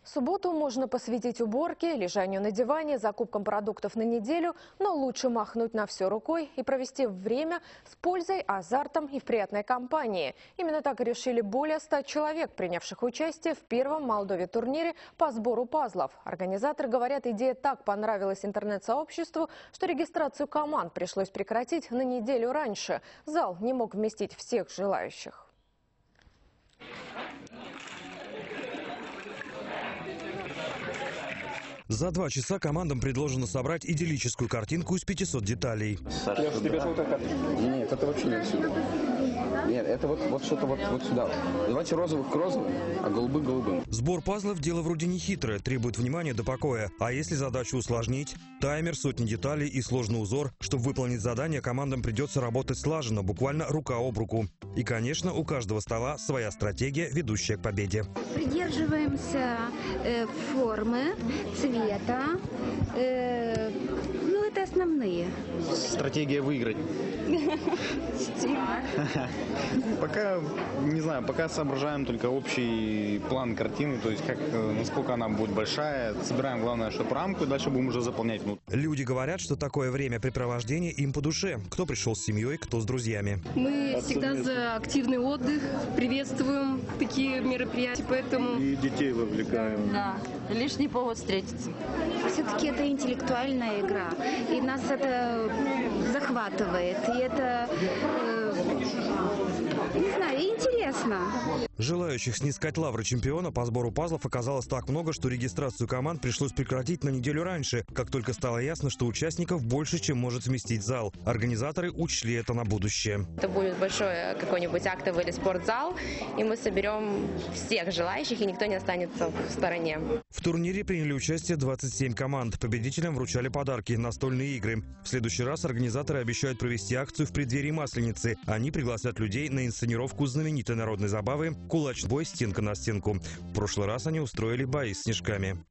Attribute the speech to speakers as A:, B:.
A: Субботу можно посвятить уборке, лежанию на диване, закупкам продуктов на неделю, но лучше махнуть на все рукой и провести время с пользой, азартом и в приятной компании. Именно так и решили более 100 человек, принявших участие в первом в Молдове турнире по сбору пазлов. Организаторы говорят, идея так понравилась интернет-сообществу, что регистрацию команд пришлось прекратить на неделю раньше. Зал не мог вместить всех желающих.
B: За 2 часа командам предложено собрать идиллическую картинку из 500 деталей.
C: Саша, тебе желтая карта? Нет, это вообще не отсюда. Нет, это вот что-то вот сюда. Давайте розовых к розовым, а голубых к голубым.
B: Сбор пазлов – дело вроде не хитрое, требует внимания до покоя. А если задачу усложнить? Таймер, сотни деталей и сложный узор. Чтобы выполнить задание, командам придется работать слаженно, буквально рука об руку. И, конечно, у каждого стола своя стратегия, ведущая к победе.
D: Придерживаемся формы, цвета. Ну, это основные.
E: Стратегия выиграть. Пока, не знаю, пока соображаем только общий план картины, то есть насколько она будет большая. Собираем, главное, чтобы рамку, и дальше будем уже заполнять внутрь.
B: Люди говорят, что такое времяпрепровождение им по душе. Кто пришел с семьей, кто с друзьями.
F: Мы всегда за активный отдых, приветствуем такие мероприятия, поэтому...
G: И детей вовлекаем.
H: Да, лишний повод встретиться.
D: Все-таки это интеллектуальная игра, и нас это захватывает, и это, не знаю, интересно.
B: Желающих снискать лавры чемпиона по сбору пазлов оказалось так много, что регистрацию команд пришлось прекратить на неделю раньше, как только стало ясно, что участников больше, чем может вместить зал. Организаторы учли это на будущее.
I: Это будет большой какой-нибудь актовый или спортзал, и мы соберем всех желающих, и никто не останется в стороне.
B: В турнире приняли участие 27 команд. Победителям вручали подарки – настольные игры. В следующий раз организаторы обещают провести акцию в преддверии Масленицы. Они пригласят людей на инсценировку знаменитой народной забавы «Кулачный бой стенка на стенку». В прошлый раз они устроили бои с снежками.